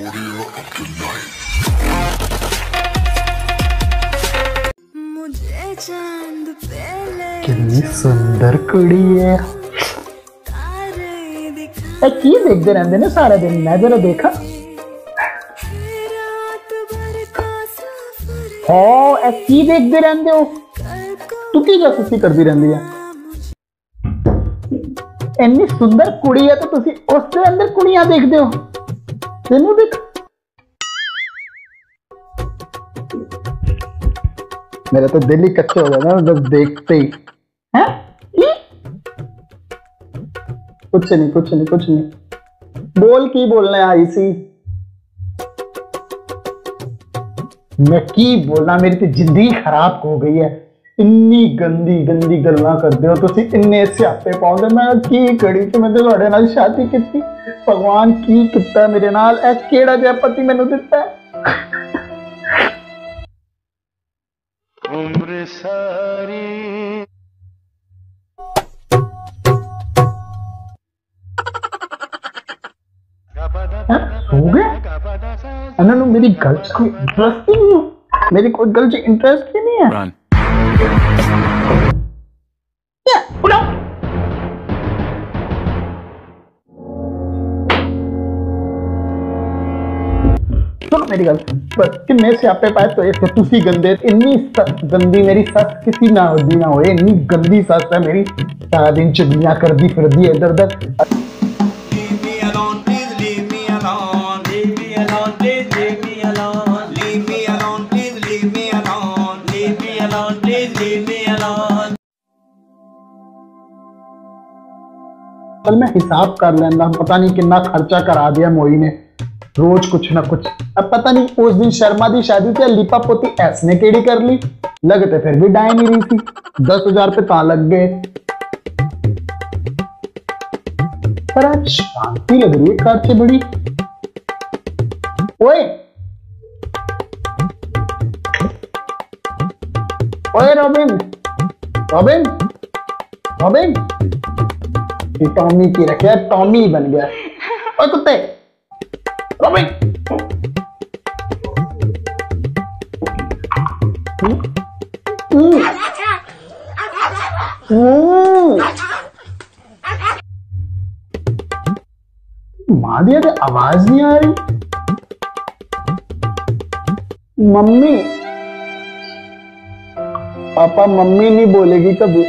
मुझे चांद पे ले कितनी सुंदर कुड़ी है। की देखते रहते ने सारा दिन, मैं जरा देखा। हाँ की देखते रहते हो तू, की जासूसी करती रहती है। इन्नी सुंदर कुड़ी है तो तुसी उसके अंदर कुड़ियां देखते हो। तेनू देख, मेरा तो दिल ही कच्चा हो गया ना बस देखते ही। हैं? कुछ नहीं कुछ नहीं कुछ नहीं, बोल की बोलने आई सी। मैं की बोलना, मेरी तो जिंदगी खराब हो गई है। इन्नी गंदी गंदी गल्लां करते हो तुसी, इन्ने स्यापे पाउंदे। मैं की कड़ी कि मैं तुहाडे नाल शादी कीती। भगवान की किता मेरे नाल, ऐ केड़ा जिहा पति मैनू दिता है। उम्र सारी हो गया इन्होंने, मेरी गल च कोई इंटरेस्ट ही नहीं है। मेरी कोई गल च इंटरेस्ट ही नहीं है। सुनो मेरी गल, बस किन्ने स्यापे पाए तो एक तुसी गंदे। इन्नी गंदी मेरी सस किसी ना होती ना होए। इन्नी गंदी सस है मेरी, सारा दिन चुगलियां करदी फिरदी इधर उधर। कल मैं हिसाब कर लेना, पता नहीं कितना खर्चा करा दिया मोई ने, रोज कुछ ना कुछ। अब पता नहीं उस दिन शर्मा दी शादी थी, लिपा पोती ऐसने केड़ी कर ली। लगते फिर भी डाय नहीं रही थी, 10,000 पे ता लग गए। पर आज शांति लग रही है कार से बड़ी। ओए ओए रॉबिन रॉबिन रॉबिन, टॉमी की रखे, टॉमी बन गया। ओए कुत्ते रॉबिन, मां दिया तो आवाज नहीं आ रही। मम्मी, पापा मम्मी नहीं बोलेगी कभी।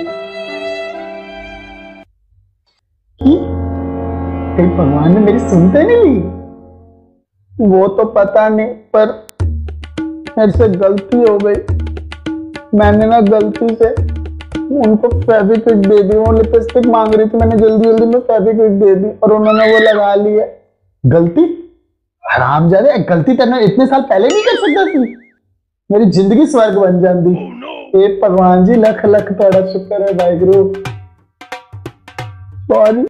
कहीं भगवान ने मेरी सुनते नहीं ली, वो तो पता नहीं, पर मेरे से गलती हो गई। मैंने ना गलती से उनको फेविक्विक दे दी। वो लिपस्टिक मांग रही थी, मैंने जल्दी जल्दी में फेविक्विक दे दी और उन्होंने वो लगा लिया। गलती हरामजादे, गलती करना इतने साल पहले नहीं कर सकता थी। मेरी जिंदगी स्वर्ग बन जाती। हे भगवान जी, लख लख बड़ा शुक्र है वाहिगुरु। सॉरी।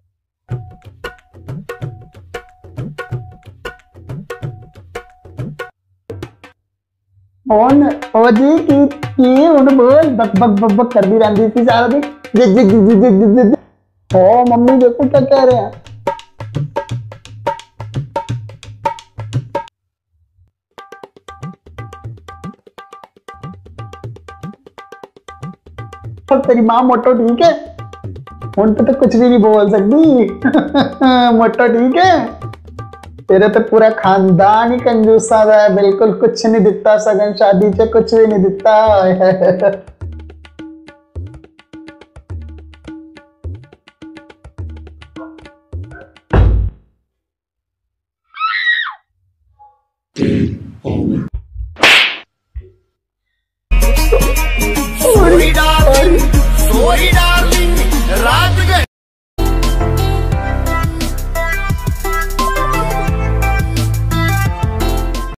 ओ जी की उन बोल बक बक बक बक कर दी रहती थी सारा दिन। जिग जिग जिग जिग जिग जिग। ओ मम्मी देखो क्या कह रहे हैं। तेरी माँ मोटो ठीक है? उन पे तो कुछ भी नहीं बोल सकती। मोटो ठीक है? तेरे तो पूरा खानदान ही कंजूसा है, बिल्कुल कुछ नहीं दिखता, सगन शादी से कुछ भी नहीं दिखता।